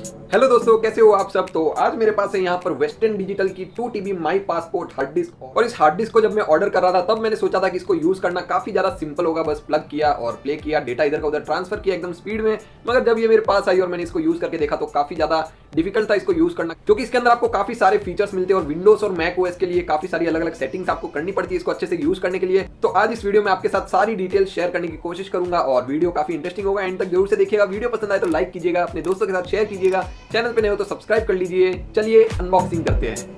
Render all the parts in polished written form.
Hello दोस्तों, कैसे हो आप सब। तो आज मेरे पास है यहाँ पर वेस्टर्न डिजिटल की 2 TB My Passport hard disk. और इस हार्ड डिस्क को जब मैं ऑर्डर कर रहा था तब मैंने सोचा था कि इसको यूज करना काफी ज्यादा सिंपल होगा, बस प्लग किया और प्ले किया, डेटा इधर का उधर ट्रांसफर किया एकदम स्पीड में। मगर जब ये मेरे पास आई और मैंने इसको यूज करके देखा तो काफी ज्यादा डिफिकल्ट था इसको यूज करना, क्योंकि इसके अंदर आपको काफी सारे फीचर्स मिलते हैं और विंडोज और मैक ओएस के लिए काफी सारी अलग अलग सेटिंग्स आपको करनी पड़ती है इसको अच्छे से यूज करने के लिए। तो आज इस वीडियो में आपके साथ सारी डिटेल्स शेयर करने की कोशिश करूंगा और वीडियो काफी इंटरेस्टिंग होगा, एंड तक जरूर से देखिएगा। वीडियो पसंद आए तो लाइक कीजिएगा, अपने दोस्तों के साथ शेयर कीजिएगा, चैनल पे नए हो तो सब्सक्राइब कर लीजिए। चलिए अनबॉक्सिंग करते हैं।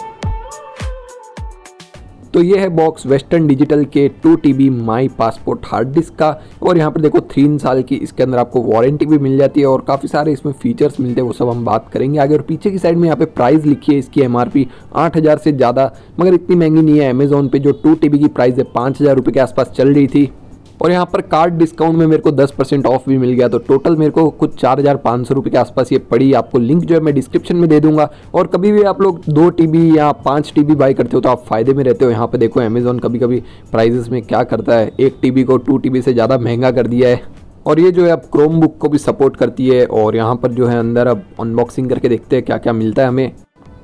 तो ये है बॉक्स वेस्टर्न डिजिटल के 2 TB My Passport hard disk का। और यहाँ पर देखो 3 साल की इसके अंदर आपको वारंटी भी मिल जाती है और काफ़ी सारे इसमें फीचर्स मिलते हैं, वो सब हम बात करेंगे आगे। और पीछे की साइड में यहाँ पे प्राइस लिखी है इसकी MRP 8,000 से ज़्यादा, मगर इतनी महंगी नहीं है। अमेजोन पे जो 2 TB की प्राइस है 5,000 रुपये के आसपास चल रही थी। और यहाँ पर कार्ड डिस्काउंट में मेरे को 10% ऑफ भी मिल गया, तो टोटल मेरे को कुछ 4,500 रुपये के आसपास ये पड़ी। आपको लिंक जो है मैं डिस्क्रिप्शन में दे दूंगा। और कभी भी आप लोग 2 TB या 5 TB बाई करते हो तो आप फायदे में रहते हो। यहाँ पे देखो अमेजोन कभी कभी प्राइजेस में क्या करता है, 1 TB को 2 TB से ज़्यादा महंगा कर दिया है। और ये जो है अब क्रोम बुक को भी सपोर्ट करती है। और यहाँ पर जो है अंदर अब अनबॉक्सिंग करके देखते हैं क्या क्या मिलता है हमें।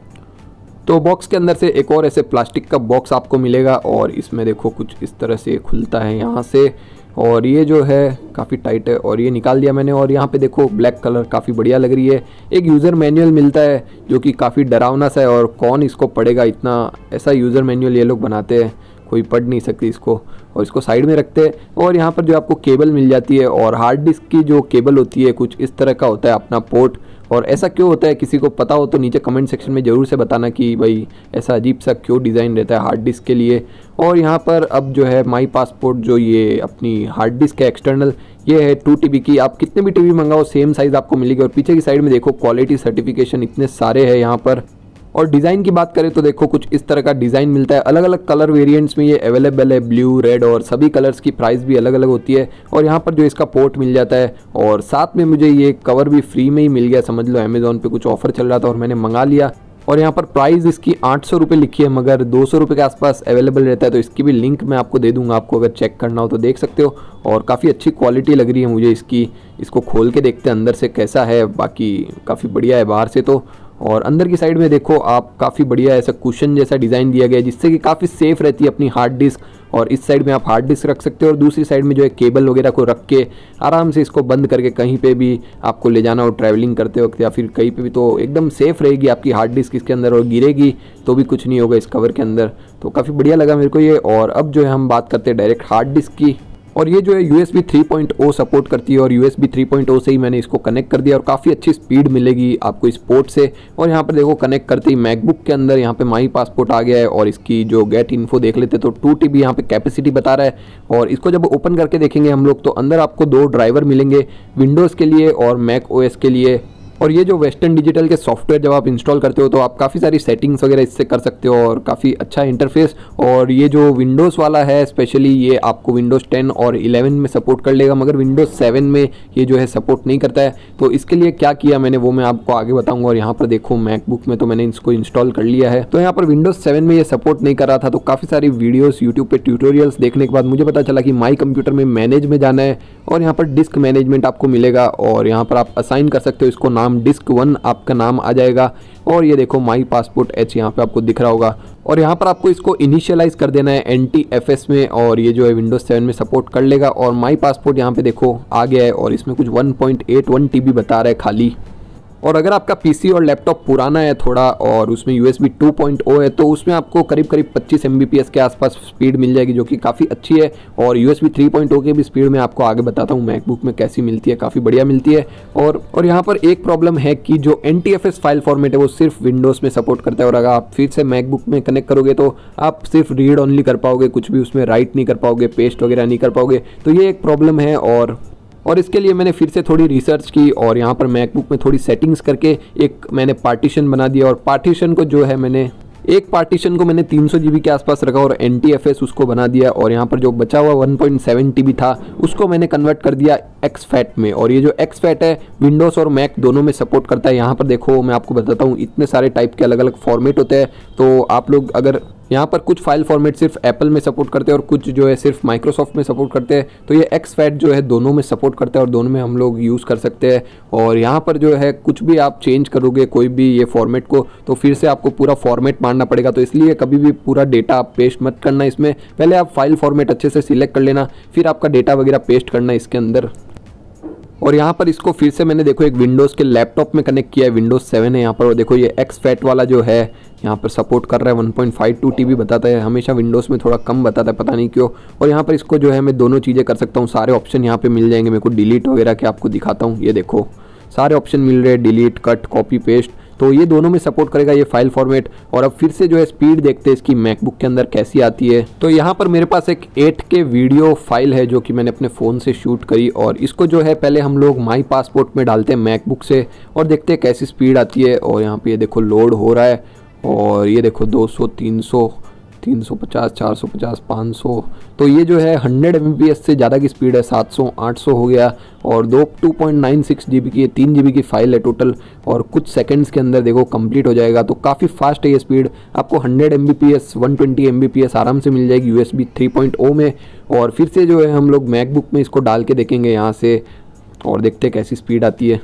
तो बॉक्स के अंदर से एक और ऐसे प्लास्टिक का बॉक्स आपको मिलेगा और इसमें देखो कुछ इस तरह से खुलता है यहाँ से। और ये जो है काफ़ी टाइट है और ये निकाल दिया मैंने। और यहाँ पे देखो ब्लैक कलर काफ़ी बढ़िया लग रही है। एक यूज़र मैनुअल मिलता है जो कि काफ़ी डरावना सा है और कौन इसको पढ़ेगा, इतना ऐसा यूज़र मैनुअल ये लोग बनाते हैं, कोई पढ़ नहीं सकती इसको। और इसको साइड में रखते हैं। और यहाँ पर जो आपको केबल मिल जाती है और हार्ड डिस्क की जो केबल होती है कुछ इस तरह का होता है अपना पोर्ट। और ऐसा क्यों होता है, किसी को पता हो तो नीचे कमेंट सेक्शन में ज़रूर से बताना कि भाई ऐसा अजीब सा क्यों डिज़ाइन रहता है हार्ड डिस्क के लिए। और यहाँ पर अब जो है माई पासपोर्ट जो ये अपनी हार्ड डिस्क है एक्सटर्नल, ये है 2 TB की। आप कितने भी टीवी मंगाओ सेम साइज़ आपको मिलेगी। और पीछे की साइड में देखो क्वालिटी सर्टिफिकेशन इतने सारे हैं यहाँ पर। और डिज़ाइन की बात करें तो देखो कुछ इस तरह का डिज़ाइन मिलता है। अलग अलग कलर वेरिएंट्स में ये अवेलेबल है, ब्लू, रेड, और सभी कलर्स की प्राइस भी अलग अलग होती है। और यहाँ पर जो इसका पोर्ट मिल जाता है और साथ में मुझे ये कवर भी फ्री में ही मिल गया, समझ लो अमेजोन पे कुछ ऑफर चल रहा था और मैंने मंगा लिया। और यहाँ पर प्राइस इसकी 800 रुपये लिखी है, मगर 200 रुपये के आसपास अवेलेबल रहता है। तो इसकी भी लिंक मैं आपको दे दूँगा, आपको अगर चेक करना हो तो देख सकते हो। और काफ़ी अच्छी क्वालिटी लग रही है मुझे इसकी। इसको खोल के देखते हैं अंदर से कैसा है, बाकी काफ़ी बढ़िया है बाहर से तो। और अंदर की साइड में देखो आप काफ़ी बढ़िया ऐसा कुशन जैसा डिज़ाइन दिया गया है जिससे कि काफ़ी सेफ रहती है अपनी हार्ड डिस्क। और इस साइड में आप हार्ड डिस्क रख सकते हो और दूसरी साइड में जो है केबल वगैरह को रख के आराम से इसको बंद करके कहीं पे भी आपको ले जाना हो ट्रैवलिंग करते वक्त या फिर कहीं पे भी, तो एकदम सेफ रहेगी आपकी हार्ड डिस्क इसके अंदर। और गिरेगी तो भी कुछ नहीं होगा इस कवर के अंदर। तो काफ़ी बढ़िया लगा मेरे को ये। और अब जो है हम बात करते हैं डायरेक्ट हार्ड डिस्क की। और ये जो है USB 3.0 सपोर्ट करती है और USB 3.0 से ही मैंने इसको कनेक्ट कर दिया और काफ़ी अच्छी स्पीड मिलेगी आपको इस पोर्ट से। और यहाँ पर देखो कनेक्ट करते ही मैकबुक के अंदर यहाँ पे माई पासपोर्ट आ गया है। और इसकी जो गेट इन्फो देख लेते तो 2 TB यहाँ पे कैपेसिटी बता रहा है। और इसको जब ओपन करके देखेंगे हम लोग तो अंदर आपको 2 ड्राइवर मिलेंगे, विंडोज़ के लिए और मैक OS के लिए। और ये जो वेस्टर्न डिजिटल के सॉफ्टवेयर जब आप इंस्टॉल करते हो तो आप काफ़ी सारी सेटिंग्स वगैरह इससे कर सकते हो और काफ़ी अच्छा इंटरफेस। और ये जो विंडोज़ वाला है स्पेशली ये आपको विंडोज़ 10 और 11 में सपोर्ट कर लेगा, मगर विंडोज़ 7 में ये जो है सपोर्ट नहीं करता है। तो इसके लिए क्या किया मैंने वो मैं आपको आगे बताऊँगा। और यहाँ पर देखो मैकबुक में तो मैंने इसको इंस्टॉल कर लिया है। तो यहाँ पर विंडोज़ 7 में ये सपोर्ट नहीं कर रहा था, तो काफ़ी सारी वीडियोज़ यूट्यूब पर ट्यूटोरियल्स देखने के बाद मुझे पता चला कि माई कंप्यूटर में मैनेज में जाना है और यहाँ पर डिस्क मैनेजमेंट आपको मिलेगा। और यहाँ पर आप असाइन कर सकते हो इसको नाम, डिस्क 1 आपका नाम आ जाएगा। और ये देखो माई पासपोर्ट H यहाँ पे आपको दिख रहा होगा। और यहाँ पर आपको इसको इनिशियलाइज कर देना है NTFS में और ये जो है विंडोज़ 7 में सपोर्ट कर लेगा। और माई पासपोर्ट यहाँ पे देखो आ गया है और इसमें कुछ 1.81 TB बता रहा है खाली। और अगर आपका PC और लैपटॉप पुराना है थोड़ा और उसमें USB 2.0 है तो उसमें आपको करीब 25 Mbps के आसपास स्पीड मिल जाएगी, जो कि काफ़ी अच्छी है। और USB 3.0 के भी स्पीड में आपको आगे बताता हूँ मैकबुक में कैसी मिलती है, काफ़ी बढ़िया मिलती है। और यहाँ पर एक प्रॉब्लम है कि जो NTFS फाइल फॉर्मेट है वो सिर्फ विंडोज़ में सपोर्ट करता है। और अगर आप फिर से मैकबुक में कनेक्ट करोगे तो आप सिर्फ रीड ओनली कर पाओगे, कुछ भी उसमें राइट नहीं कर पाओगे, पेस्ट वगैरह नहीं कर पाओगे। तो ये एक प्रॉब्लम है। और इसके लिए मैंने फिर से थोड़ी रिसर्च की और यहाँ पर मैकबुक में थोड़ी सेटिंग्स करके एक मैंने पार्टीशन बना दिया। और पार्टीशन को जो है मैंने एक पार्टीशन को मैंने 300 GB के आसपास रखा और NTFS उसको बना दिया। और यहाँ पर जो बचा हुआ 1.7 TB था उसको मैंने कन्वर्ट कर दिया exFAT में। और ये जो exFAT है विंडोज़ और मैक दोनों में सपोर्ट करता है। यहाँ पर देखो मैं आपको बताता हूँ इतने सारे टाइप के अलग अलग फॉर्मेट होते हैं। तो आप लोग अगर यहाँ पर कुछ फाइल फॉर्मेट सिर्फ एप्पल में सपोर्ट करते हैं और कुछ जो है सिर्फ माइक्रोसॉफ्ट में सपोर्ट करते हैं। तो ये एक्सफैट जो है दोनों में सपोर्ट करता है और दोनों में हम लोग यूज़ कर सकते हैं। और यहाँ पर जो है कुछ भी आप चेंज करोगे कोई भी ये फॉर्मेट को, तो फिर से आपको पूरा फॉर्मेट मारना पड़ेगा। तो इसलिए कभी भी पूरा डेटा आप पेस्ट मत करना इसमें, पहले आप फाइल फॉर्मेट अच्छे से सिलेक्ट कर लेना, फिर आपका डेटा वगैरह पेस्ट करना इसके अंदर। और यहाँ पर इसको फिर से मैंने देखो एक विंडोज़ के लैपटॉप में कनेक्ट किया है, विंडोज़ 7 है यहाँ पर। और देखो ये एक्सफैट वाला जो है यहाँ पर सपोर्ट कर रहा है, 1.52 TB बताता है, हमेशा विंडोज़ में थोड़ा कम बताता है, पता नहीं क्यों। और यहाँ पर इसको जो है मैं दोनों चीज़ें कर सकता हूँ, सारे ऑप्शन यहाँ पे मिल जाएंगे मेरे को, डिलीट वगैरह के आपको दिखाता हूँ। ये देखो सारे ऑप्शन मिल रहे हैं, डिलीट, कट, कॉपी, पेस्ट, तो ये दोनों में सपोर्ट करेगा ये फाइल फॉर्मेट। और अब फिर से जो है स्पीड देखते हैं इसकी मैकबुक के अंदर कैसी आती है। तो यहाँ पर मेरे पास एक 8K वीडियो फाइल है जो कि मैंने अपने फ़ोन से शूट करी, और इसको जो है पहले हम लोग माई पासपोर्ट में डालते हैं मैकबुक से और देखते हैं कैसी स्पीड आती है। और यहाँ पे ये देखो लोड हो रहा है, और ये देखो 200, 300, 350, 450, 500, तो ये जो है 100 Mbps से ज़्यादा की स्पीड है, 700, 800 हो गया। और 2.96 GB की 3 GB की फाइल है टोटल, और कुछ सेकंड्स के अंदर देखो कंप्लीट हो जाएगा। तो काफ़ी फास्ट है ये स्पीड, आपको 100 Mbps, 120 Mbps आराम से मिल जाएगी USB 3.0 में। और फिर से जो है हम लोग मैकबुक में इसको डाल के देखेंगे यहाँ से, और देखते हैं कैसी स्पीड आती है।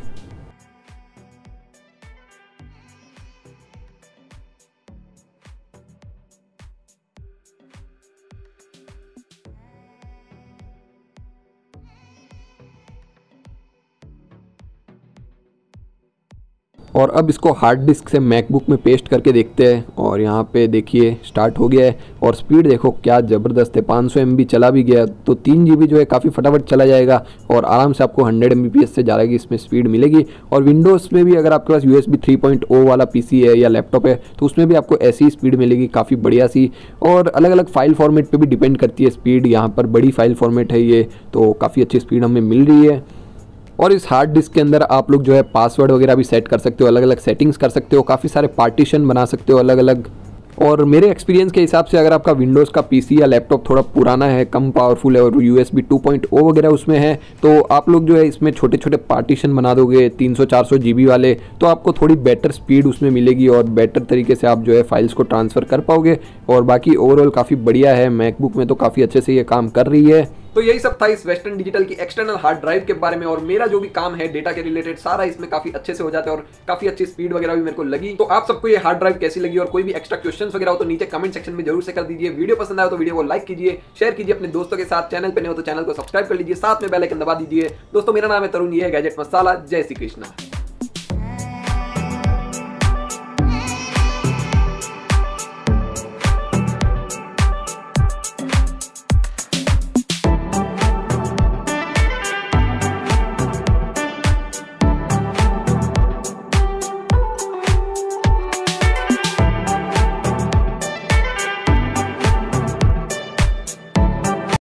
और अब इसको हार्ड डिस्क से मैकबुक में पेस्ट करके देखते हैं। और यहाँ पे देखिए स्टार्ट हो गया है, और स्पीड देखो क्या ज़बरदस्त है, 500 MB चला भी गया। तो 3 GB जो है काफ़ी फटाफट चला जाएगा, और आराम से आपको 100 Mbps से ज़्यादा की इसमें स्पीड मिलेगी। और विंडोज़ में भी अगर आपके पास USB 3.0 वाला PC है या लैपटॉप है तो उसमें भी आपको ऐसी स्पीड मिलेगी, काफ़ी बढ़िया सी। और अलग अलग फाइल फॉर्मेट पर भी डिपेंड करती है स्पीड, यहाँ पर बड़ी फाइल फॉर्मेट है ये, तो काफ़ी अच्छी स्पीड हमें मिल रही है। और इस हार्ड डिस्क के अंदर आप लोग जो है पासवर्ड वगैरह भी सेट कर सकते हो, अलग अलग सेटिंग्स कर सकते हो, काफ़ी सारे पार्टीशन बना सकते हो अलग अलग। और मेरे एक्सपीरियंस के हिसाब से अगर आपका विंडोज़ का PC या लैपटॉप थोड़ा पुराना है, कम पावरफुल है और USB 2.0 वगैरह उसमें है, तो आप लोग जो है इसमें छोटे छोटे पार्टीशन बना दोगे 300-400 GB वाले, तो आपको थोड़ी बेटर स्पीड उसमें मिलेगी और बेटर तरीके से आप जो है फाइल्स को ट्रांसफ़र कर पाओगे। और बाकी ओवरऑल काफ़ी बढ़िया है, मैकबुक में तो काफ़ी अच्छे से ये काम कर रही है। तो यही सब था इस वेस्टर्न डिजिटल की एक्सटर्नल हार्ड ड्राइव के बारे में। और मेरा जो भी काम है डेटा के रिलेटेड सारा इसमें काफी अच्छे से हो जाता है और काफी अच्छी स्पीड वगैरह भी मेरे को लगी। तो आप सबको ये हार्ड ड्राइव कैसी लगी और कोई भी एक्स्ट्रा क्वेश्चंस वगैरह हो तो नीचे कमेंट सेक्शन में जरूर से कर दीजिए। वीडियो पसंद आया तो वीडियो को लाइक कीजिए, शेयर कीजिए अपने दोस्तों के साथ। चैनल पे नए हो तो चैनल को सब्सक्राइब कर लीजिए, साथ में बेल आइकन दबा दीजिए। दोस्तों मेरा नाम है तरुण, ये है गैजेट मसाला। जय श्री कृष्णा।